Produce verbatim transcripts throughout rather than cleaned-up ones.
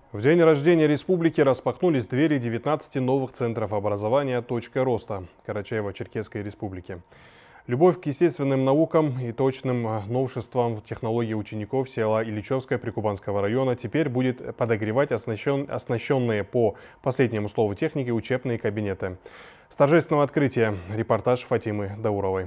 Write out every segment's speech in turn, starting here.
В день рождения республики распахнулись двери девятнадцати новых центров образования «Точка роста» Карачаево-Черкесской республики. Любовь к естественным наукам и точным новшествам в технологии учеников села Ильичевское Прикубанского района теперь будет подогревать оснащен, оснащенные по последнему слову техники учебные кабинеты. С торжественного открытия репортаж Фатимы Дауровой.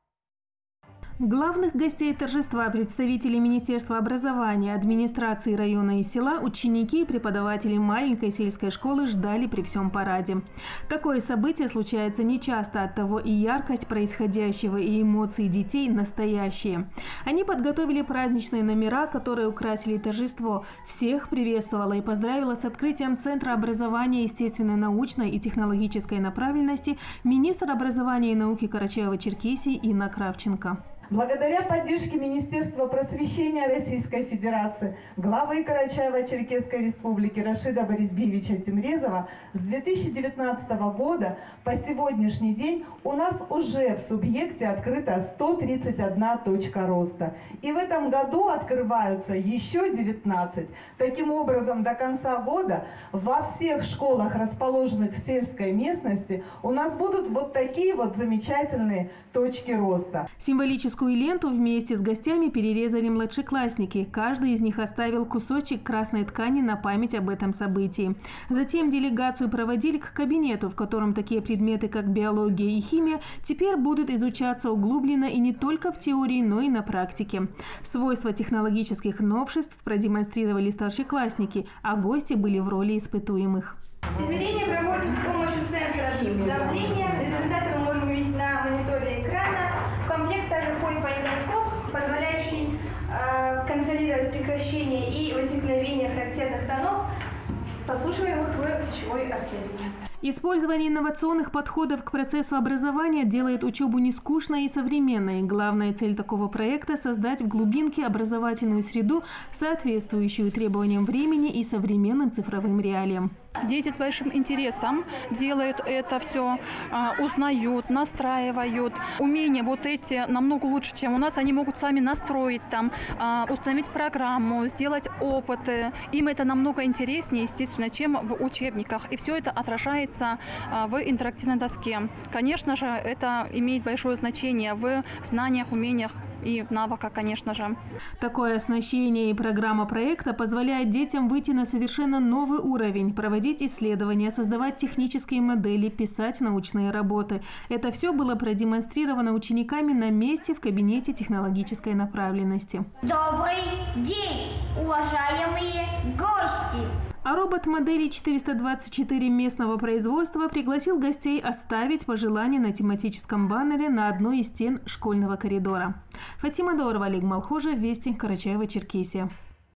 Главных гостей торжества, представители Министерства образования, администрации района и села, ученики и преподаватели маленькой сельской школы ждали при всем параде. Такое событие случается нечасто, оттого и яркость происходящего, и эмоции детей настоящие. Они подготовили праздничные номера, которые украсили торжество. Всех приветствовала и поздравила с открытием Центра образования естественной, научной и технологической направленности министр образования и науки Карачаево-Черкесии Инна Кравченко. Благодаря поддержке Министерства просвещения Российской Федерации, главы Карачаево-Черкесской республики Рашида Борисбиевича Тимрезова с две тысячи девятнадцатого года по сегодняшний день у нас уже в субъекте открыто сто тридцать одна точка роста. И в этом году открываются еще девятнадцать. Таким образом, до конца года во всех школах, расположенных в сельской местности, у нас будут вот такие вот замечательные точки роста. Символическую ленту вместе с гостями перерезали младшеклассники. Каждый из них оставил кусочек красной ткани на память об этом событии. Затем делегацию проводили к кабинету, в котором такие предметы, как биология и химия, теперь будут изучаться углубленно и не только в теории, но и на практике. Свойства технологических новшеств продемонстрировали старшеклассники, а гости были в роли испытуемых. Измерение проводится с помощью сенсора давления. Результаты мы можем увидеть на мониторе экрана. В комплект также входит фонендоскоп, позволяющий э, контролировать прекращение и возникновение характерных тонов, прослушиваемых в речевой артерии. Использование инновационных подходов к процессу образования делает учебу нескучной и современной. Главная цель такого проекта – создать в глубинке образовательную среду, соответствующую требованиям времени и современным цифровым реалиям. Дети с большим интересом делают это все, узнают, настраивают. Умения вот эти намного лучше, чем у нас. Они могут сами настроить, там, установить программу, сделать опыты. Им это намного интереснее, естественно, чем в учебниках. И все это отражается в интерактивной доске. Конечно же, это имеет большое значение в знаниях, умениях и навыках, конечно же. Такое оснащение и программа проекта позволяет детям выйти на совершенно новый уровень, проводить исследования, создавать технические модели, писать научные работы. Это все было продемонстрировано учениками на месте в кабинете технологической направленности. Добрый день, уважаемые гости! А робот-модели четыреста двадцать четыре местного производства пригласил гостей оставить пожелания на тематическом баннере на одной из стен школьного коридора. Фатима Даурова, Олег Малхожа, Вести, Карачаево-Черкесия.